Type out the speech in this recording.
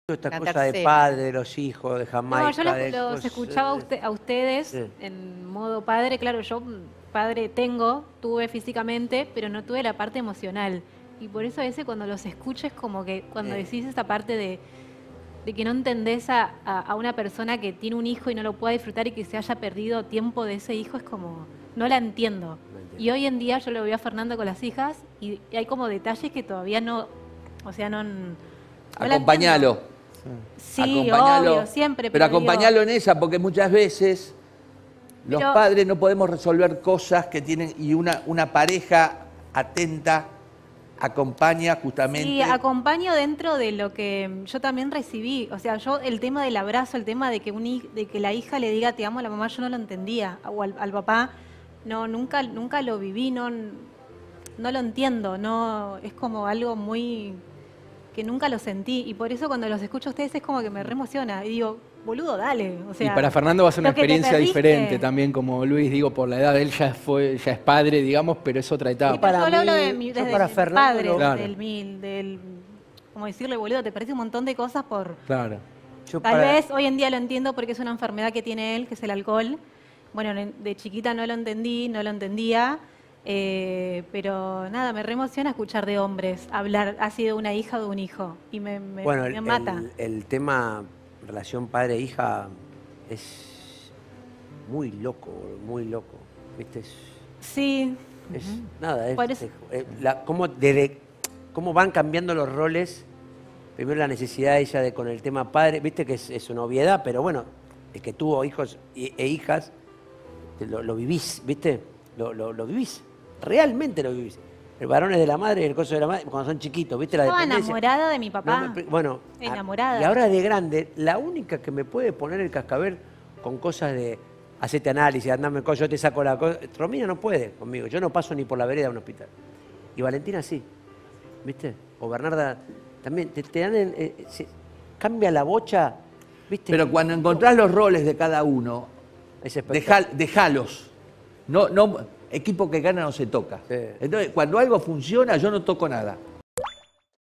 Esta la cosa de tercera. padre, de los hijos, de Jamaica. No, yo de los cosas, escuchaba a ustedes sí. en modo padre. Claro, yo padre tuve físicamente, pero no tuve la parte emocional. Y por eso a veces cuando los escucho es como que cuando decís esta parte de que no entendés a una persona que tiene un hijo y no lo pueda disfrutar y que se haya perdido tiempo de ese hijo, es como, no la entiendo. Y hoy en día yo lo veo a Fernando con las hijas y hay como detalles que todavía no, o sea, no la Acompañalo. entiendo. Sí, Acompañalo, obvio, siempre. pero digo, acompañalo en esa, porque muchas veces los Pero- padres no podemos resolver cosas que tienen, y una pareja atenta acompaña justamente. Sí, acompaño dentro de lo que yo también recibí. O sea, yo el tema del abrazo, el tema de que, de que la hija le diga te amo a la mamá, yo no lo entendía. O al papá, no, nunca lo viví, no lo entiendo. No, es como algo muy que nunca lo sentí. Y por eso cuando los escucho a ustedes es como que me re emociona. Y digo, boludo, dale. O sea, y para Fernando va a ser una lo que te experiencia perdiste. diferente también, como Luis, digo, por la edad de él ya es padre, digamos, pero es otra Sí, etapa. pero para yo hablo mí- de yo desde para mi Fernando padre, lo- Claro. del como decirle, boludo, te perdiste un montón de cosas por... Claro. Yo Tal para- vez hoy en día lo entiendo porque es una enfermedad que tiene él, que es el alcohol. Bueno, de chiquita no lo entendí, no lo entendía, pero nada, me re emociona escuchar de hombres hablar, ha sido una hija o de un hijo, y me Bueno, mata. el tema relación padre-hija es muy loco, muy loco. ¿Viste? Sí, Nada, Por eso- cómo van cambiando los roles. Primero la necesidad de ella con el tema padre, viste que es una obviedad, pero bueno, el que tuvo hijos e hijas, lo vivís, ¿viste? Lo vivís, realmente lo vivís. El varón es de la madre y el coso de la madre, cuando son chiquitos, ¿viste? La estaba dependencia. enamorada de mi papá. No bueno, Enamorada. y ahora de grande, la única que me puede poner el cascabel con cosas de hacete análisis, andame con yo te saco la cosa. Romina no puede conmigo, yo no paso ni por la vereda de un hospital. Y Valentina sí, ¿viste? O Bernarda también, te dan cambia la bocha, ¿viste? Pero cuando encontrás los roles de cada uno, Es espectacular. dejalos. Equipo que gana no se toca. Sí. Entonces, cuando algo funciona, yo no toco nada.